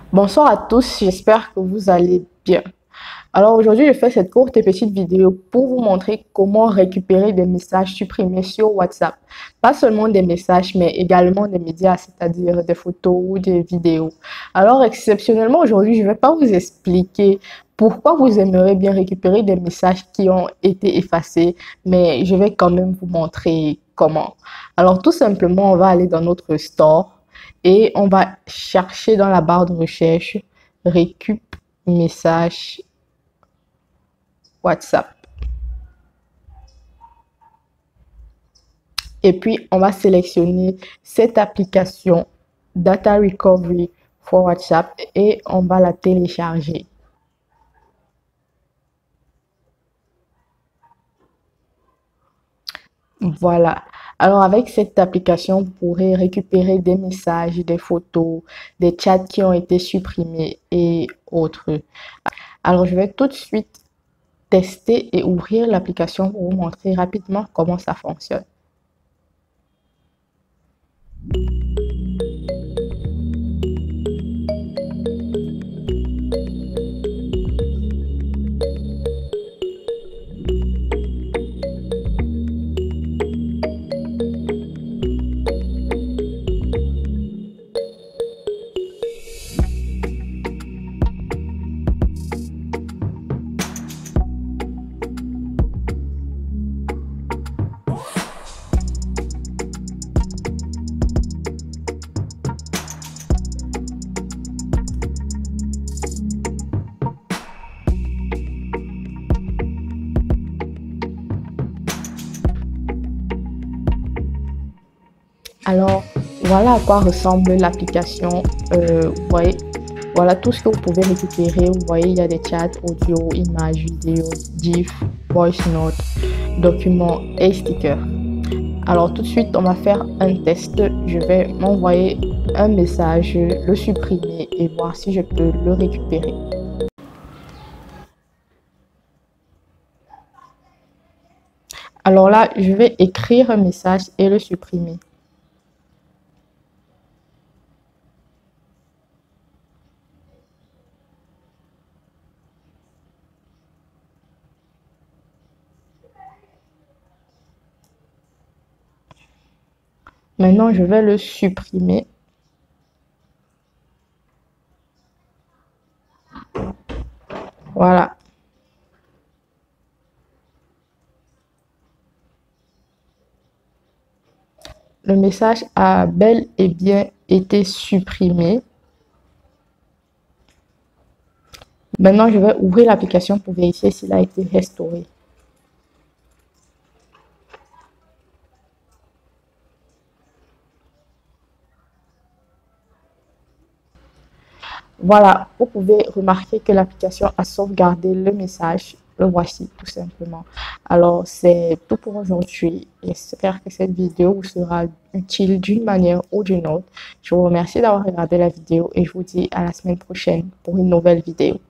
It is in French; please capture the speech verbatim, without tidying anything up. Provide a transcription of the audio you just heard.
Bonsoir à tous, j'espère que vous allez bien. Alors aujourd'hui, je fais cette courte et petite vidéo pour vous montrer comment récupérer des messages supprimés sur WhatsApp. Pas seulement des messages, mais également des médias, c'est-à-dire des photos ou des vidéos. Alors exceptionnellement, aujourd'hui, je ne vais pas vous expliquer pourquoi vous aimeriez bien récupérer des messages qui ont été effacés, mais je vais quand même vous montrer comment. Alors tout simplement, on va aller dans notre store et on va chercher dans la barre de recherche récup message WhatsApp. Et puis, on va sélectionner cette application Data Recovery for WhatsApp et on va la télécharger. Voilà. Alors, avec cette application, vous pourrez récupérer des messages, des photos, des chats qui ont été supprimés et autres. Alors, je vais tout de suite tester et ouvrir l'application pour vous montrer rapidement comment ça fonctionne. Alors, voilà à quoi ressemble l'application. Euh, vous voyez, voilà tout ce que vous pouvez récupérer. Vous voyez, il y a des chats, audio, images, vidéo, GIF, voice note, documents et stickers. Alors, tout de suite, on va faire un test. Je vais m'envoyer un message, le supprimer et voir si je peux le récupérer. Alors là, je vais écrire un message et le supprimer. Maintenant, je vais le supprimer. Voilà. Le message a bel et bien été supprimé. Maintenant, je vais ouvrir l'application pour vérifier s'il a été restauré. Voilà, vous pouvez remarquer que l'application a sauvegardé le message. Le voici tout simplement. Alors, c'est tout pour aujourd'hui. J'espère que cette vidéo vous sera utile d'une manière ou d'une autre. Je vous remercie d'avoir regardé la vidéo et je vous dis à la semaine prochaine pour une nouvelle vidéo.